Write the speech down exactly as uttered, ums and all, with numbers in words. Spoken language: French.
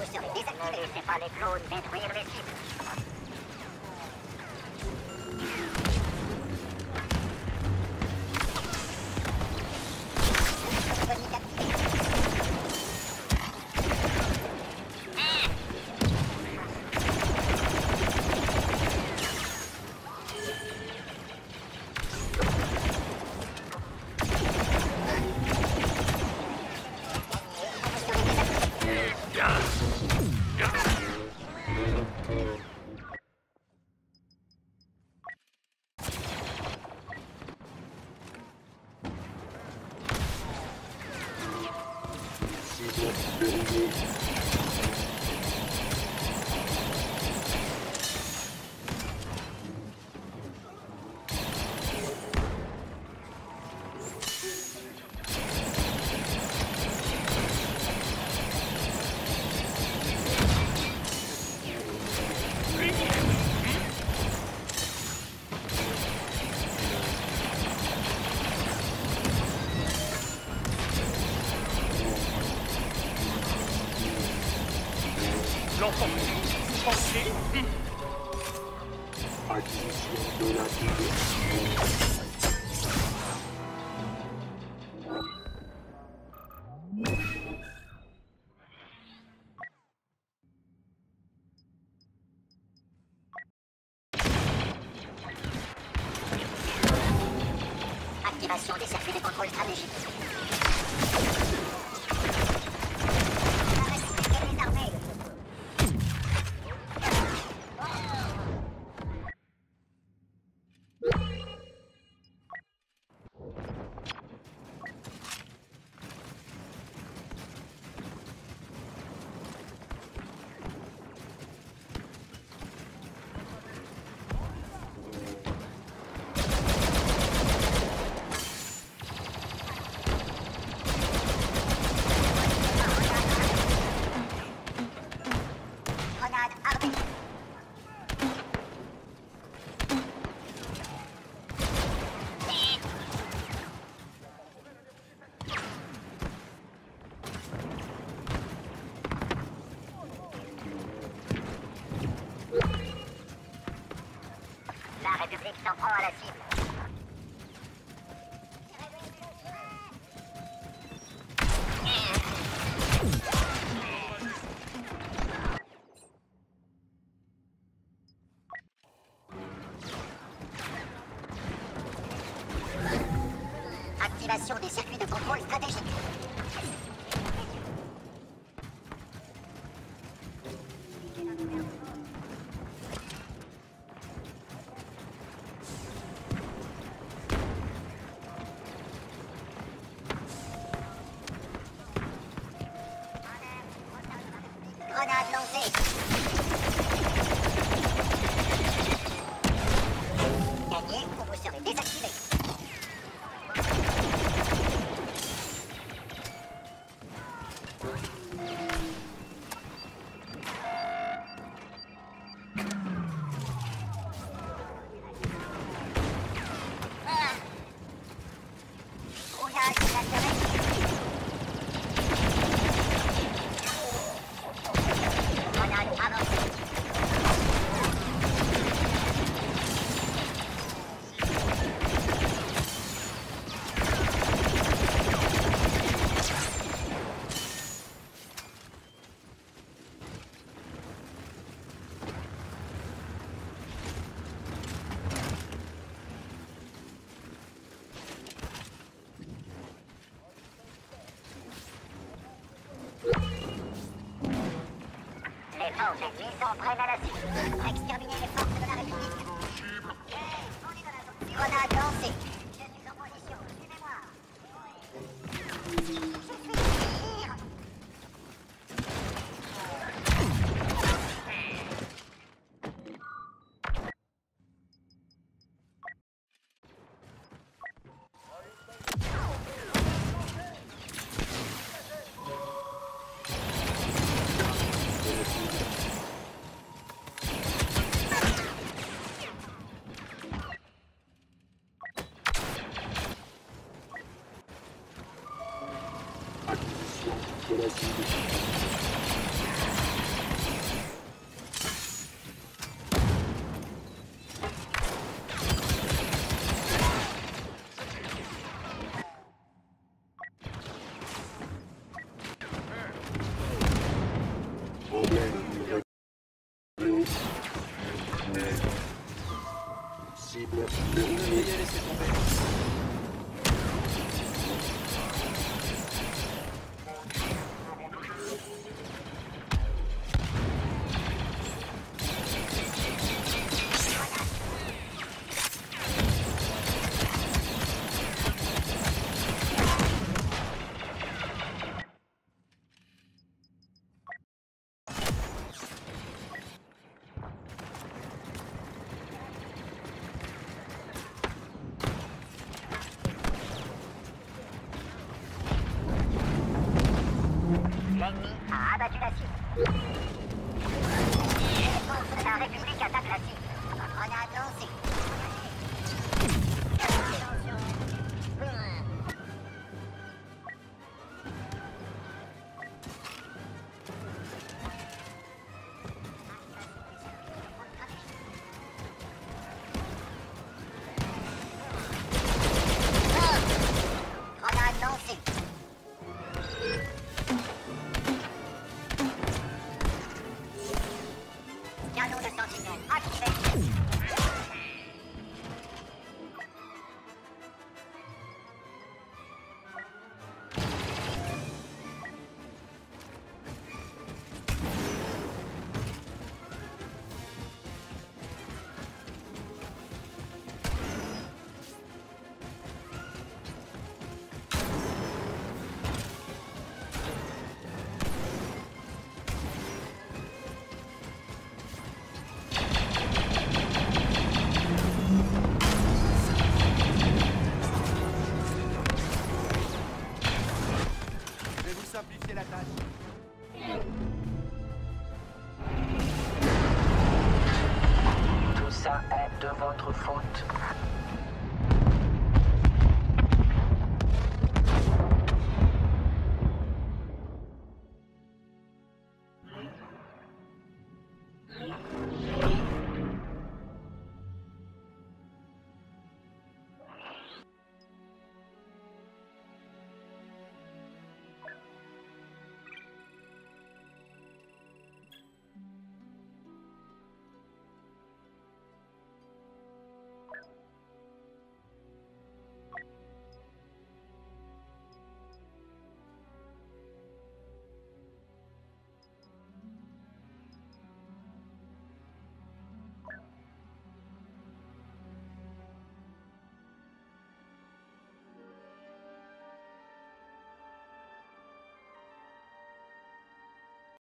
vous serez désactivé. Ne laissez pas les clones détruire les cibles. Activation des circuits de contrôle stratégique. La République s'en prend à la cible. Activation des circuits de contrôle stratégique. Grenade lancée. Gagné ou vous serez désactivé. Les ennemis s'en prennent à la cible. Pour exterminer les forces de la République. Grenade lancée. Je suis en position. Suivez-moi. Je suis tir. Vous devriez laisser tomber. L'ennemi a abattu la cible. Les forces de la République attaquent la cible. Grenade lancée. Attention. Grenade lancée. Canon de sentinelle activé. Je vais vous simplifier la tâche. Tout ça est de votre faute.